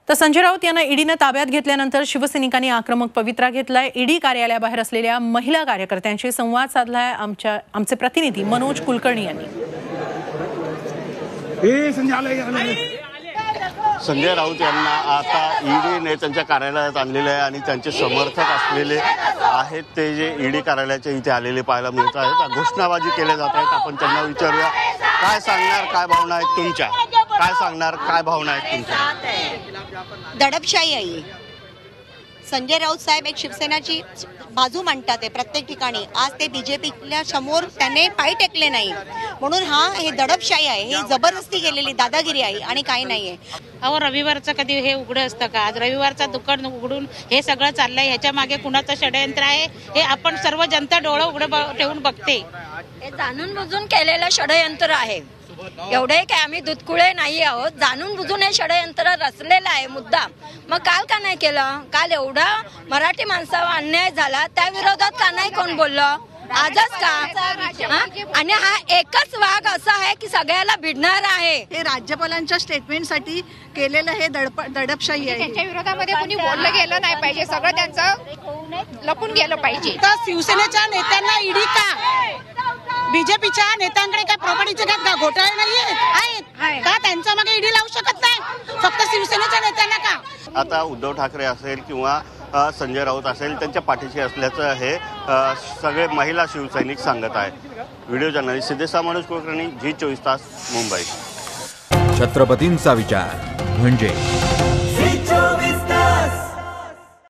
तर संजय राऊत यांना ईडीने ताब्यात घेतल्यानंतर शिवसैनिकांनी आक्रमक पवित्रा घेतलाय। ईडी कार्यालयाबाहेर असलेल्या महिला कार्यकर्त्यांशी संवाद साधलाय आमचे प्रतिनिधी मनोज कुलकर्णी यांनी। संजय राऊत यांना आता ईडीने त्यांच्या कार्यालयात आणलेले आहे आणि त्यांचे समर्थक असलेले आहेत ते जे ईडी कार्यालयाच्या इथे आलेले पाहायला मिळत आहेत। घोषणाबाजी केल्या जात आहेत। आपण त्यांना विचारूया काय सांगणार, काय भावना आहेत तुमच्या, काय सांगणार, काय भावना आहेत तुमच्या? दडपशाही आहे। संजय राऊत साहेब एक शिवसेनाची बाजू मांडतात आहे प्रत्येक ठिकाणी। आज ते बीजेपीच्या समोर त्याने पाय टेकले नाही म्हणून हे दडपशाही आहे, ही जबरदस्ती केलेली दादागिरी आहे आणि काही नाहीये। अहो रविवारचं कधी हे उघडं असतं का? आज रविवारचा दुकान उघडून हे सगळं चाललंय, ह्याच्या मागे कुणाचं षडयंत्र आहे हे आपण सर्व जनता डोळं उघडं ठेवून बघते। हे जाणून बुजून केलेलं षडयंत्र आहे। एवढे काय आम्ही दुधकुळे नाही आहोत, जाणून बुजून हे षडयंत्र रचलेलं आहे मुद्दा। मग काल का नाही केलं? काल एवढा मराठी माणसावर अन्याय झाला त्या विरोधात का नाही कोण बोललं? आजच का? आणि हा एकच वाघ असा आहे की सगळ्याला भिडणार आहे। हे राज्यपालांच्या स्टेटमेंटसाठी केलेलं हे दडपशाही आहे। त्यांच्या विरोधामध्ये कोणी बोललं गेलं नाही पाहिजे, सगळं त्यांचं लपून गेलं पाहिजे। तर शिवसेनेच्या नेत्यांना ईडी का, बीजेपीच्या नेत्यांकडे काय प्रॉपर्टीचे काय घोटाळे नाही आहेत का? त्यांच्या मागे ईडी लावू शकत नाही, फक्त शिवसेनेच्या नेत्यांना का? आता उद्धव ठाकरे असेल किंवा संजय राऊत असेल त्यांच्या पाठीशी असल्याचं हे सगळे महिला शिवसैनिक सांगत आहेत। व्हिडिओ जर्नलिस्ट सिद्धेश मनोज कुलकर्णी, झी 24 तास, मुंबई। छत्रपतींचा विचार म्हणजे